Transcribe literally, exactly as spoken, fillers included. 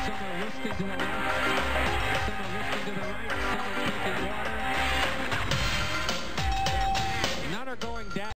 Some are whisking to the left. Some are whisking to the right. Some are taking water. None are going down.